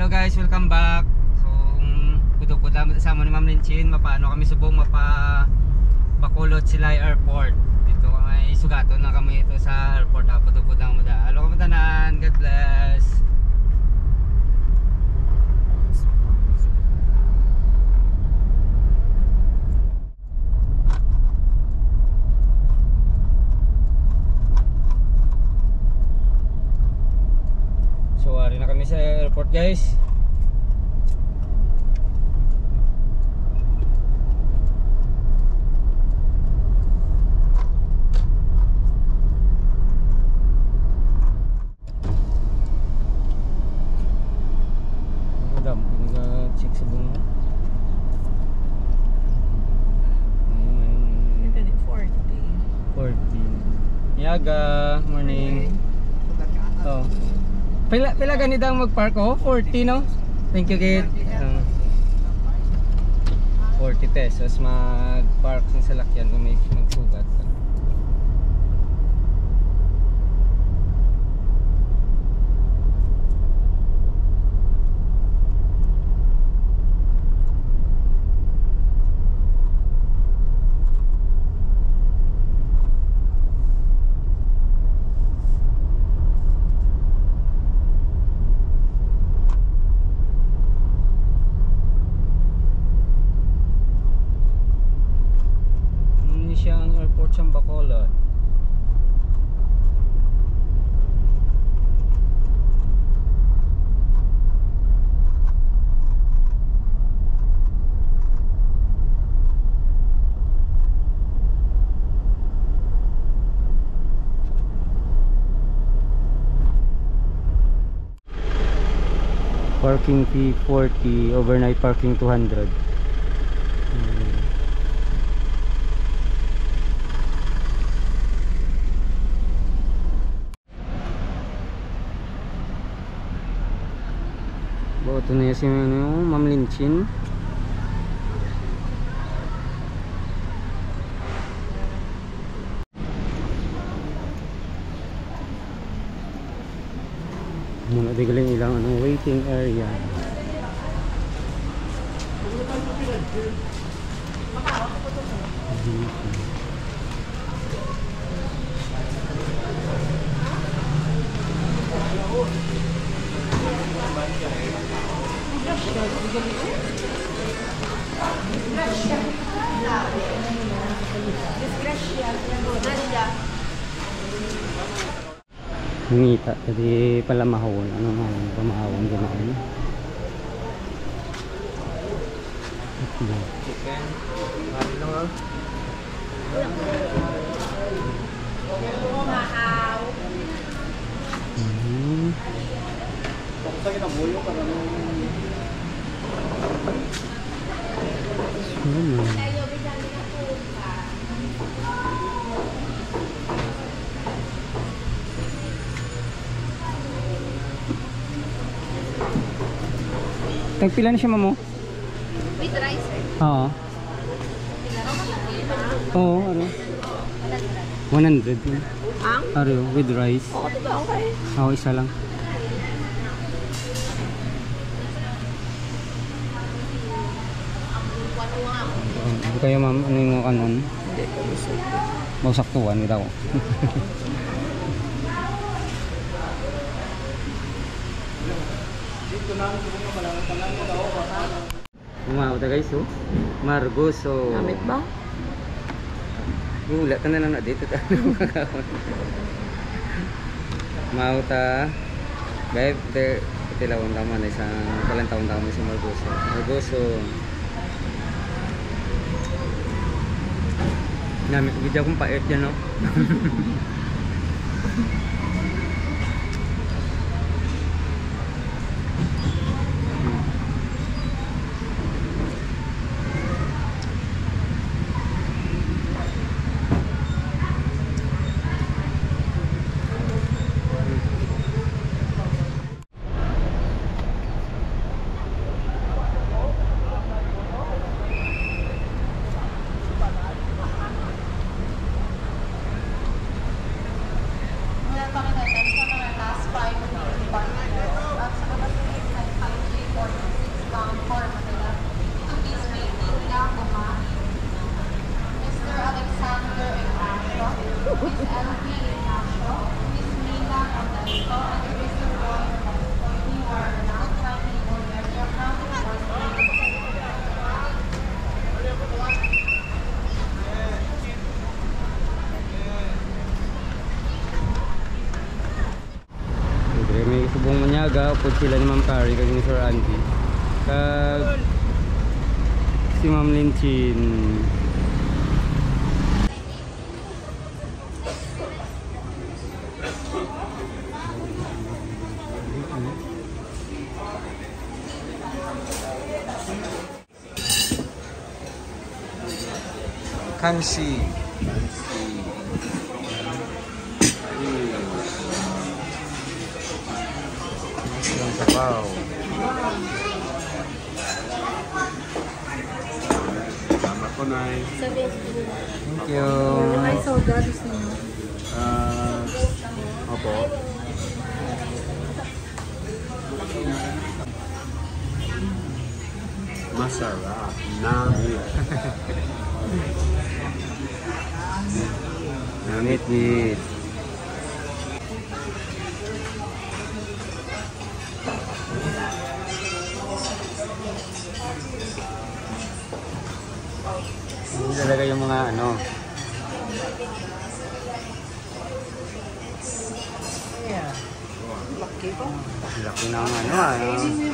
Hello guys, welcome back. So, pudupod sa ni Ma'am Linchin, mapaano kami subong Bacolod Silay Airport. Dito may sugaton na kami ito sa airport. Pudupod ang muda. Hello kami tanan. God bless. So, ari na kami sa airport guys. Check sa bunga. Ayun. 40. Yaga, morning. Oh. Pila ganitang mag-park oh? 40 no? Thank you kid. 40 pesos mag-park sa salakyan kung may magsugat. Siyang airport siyang Bacolod. Parking fee 40, overnight parking 200. Ito na yung si Ma'am Linchin. Muna di galing ilang waiting area. Ngita jadi pala mahon ano mahon pamahon ganoon. Chicken. Ano lang? Mahaw. Sa kita buyo ka na Tagpila na siya mamo? With rice eh? Oo. Oo, ano? 100. Ang? Ano, with rice. Oo, diba? Okay. Oo, isa lang. Hindi kayo ma'am, ano yung mga kanon? Hindi ko busog. Mausaktuan, hindi ako. Umawta guys oh. Margoso. Gamit ba? Wala ka na lang na dito. Umawta. Babe, tilawang tama na isang palang taon tama sa Margoso. Margoso. Namit video kong pait yan no. Siyempre, may subong manyaga, upod sila ni Ma'am Carrie, kag ni Sir Andy. Kag si Ma'am Linchin. Kanshi. Ang sabaw. Tama ko na eh. Thank you. May soda, gusto niyo? Opo. Masarap. Nami. Namit-mit. Hindi talaga yung mga ano. Laki na ang ano.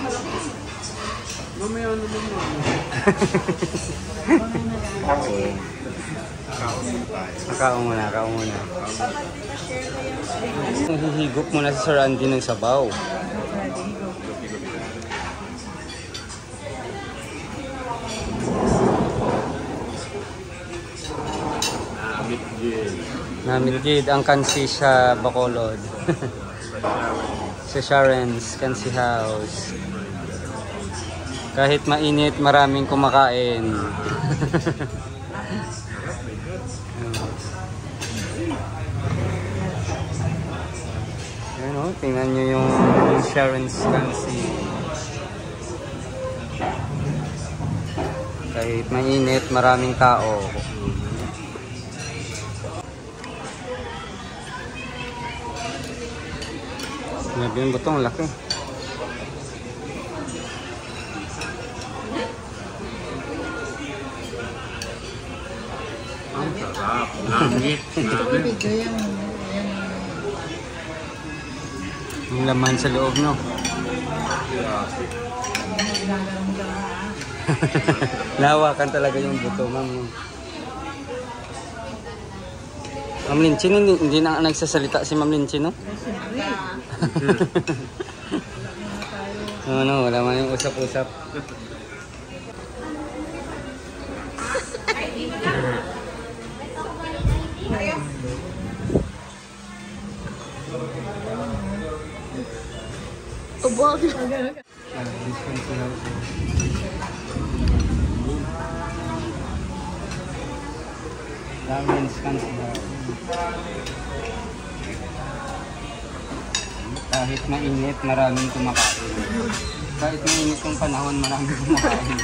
Mamaya naman mo. Kaon muna. Hihigop muna si Sir Andy ng sabaw. Namit ang kansi sa Bacolod. Sa Sharon's Kansi House. Kahit mainit, maraming kumakain. Ayan o, tingnan nyo yung Sharon's Kansi. Kahit mainit, maraming tao. Sinabi yung butong, laki. Ang sarap. Namit. Yung laman sa loob, no? Lawakan talaga yung buto, ma'am. Ma'am Linchin, hindi na nagsasalita si Ma'am Linchin, no? No, wala man yung usap-usap. Ubog. Kahit mainit, maraming kumakain. Kahit mainit yung panahon, maraming kumakain.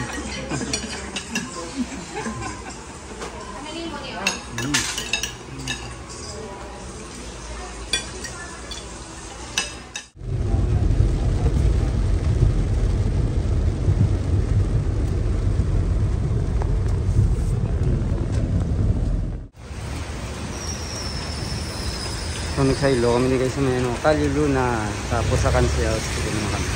So nagsaylo kami guys sa may ano, Kali Luna, tapos sa Kansi House naman kami.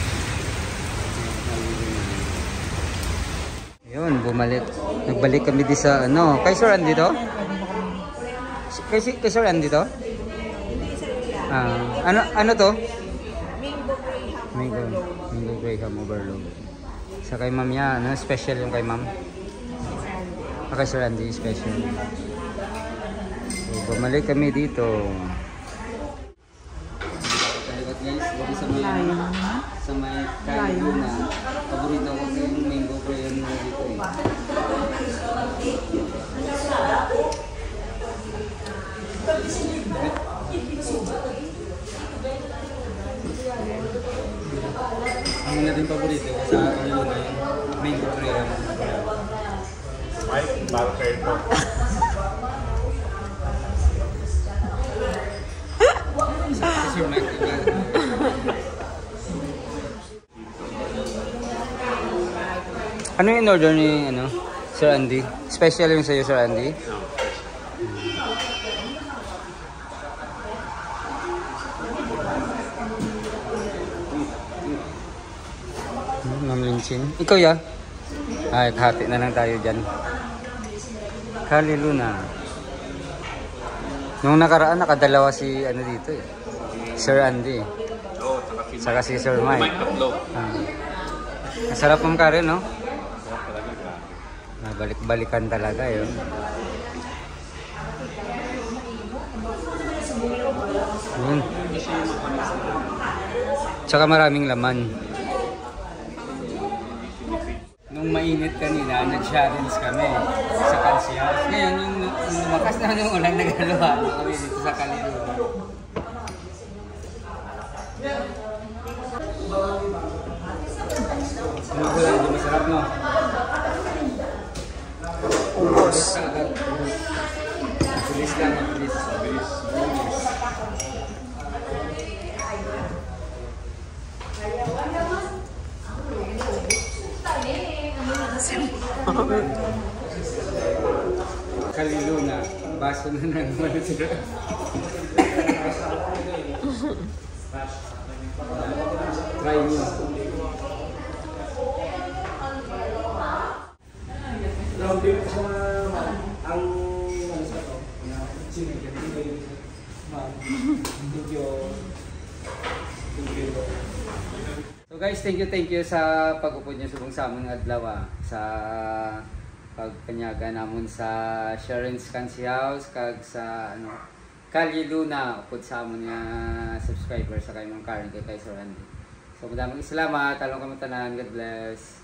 Ayun, bumalik. Nagbalik kami di sa ano, kay Sir Andy to? Kay Sir Andy to? Ano to? Mango Graham Overload. Sa kay Ma'am yan, ano, special yung kay Ma'am. Kay Sir Andy, special. So, bumalik kami dito. Guys, dito sa may Kali Luna. Paborito ko yung mango graham na dito eh. Ang na din paborito ko sa Kali Luna yung mango graham. Mike, bakit ito? Sir Mike. Ano yung in-order ni Sir Andy? Special yung sa'yo, Sir Andy? Ma'am Linchin. Ikaw ya? Ay, kahati na lang tayo dyan. Kali Luna. Nung nakaraan, nakadalawa si dito eh. Sir Andy. Oo, Saka si Sir Mike. Mike tatlo. Masarap mong kare, no? Talaga. Balik-balikan talaga yun. Tsaka maraming laman. Nung mainit kanina, nag-challenge kami sa Kansiyaos. Ngayon, nung lumakas na yung ulan, naghaluhan kami dito sa Kaliluna. Ano ko lang, hindi masarap, no? Ubos. Bilis lang, bilis. Kaliluna, baso na naman sila. Try nyo. So guys, thank you sa pag-upod nyo subong sa among adlaw sa pagpanyaga namon sa Sharon's Kansiyaos kag sa Kaliluna upod sa amon nga subscriber sa kay Ma'am Karen kay Sir Andy. So madaming salamat, talong kami tanan, God bless.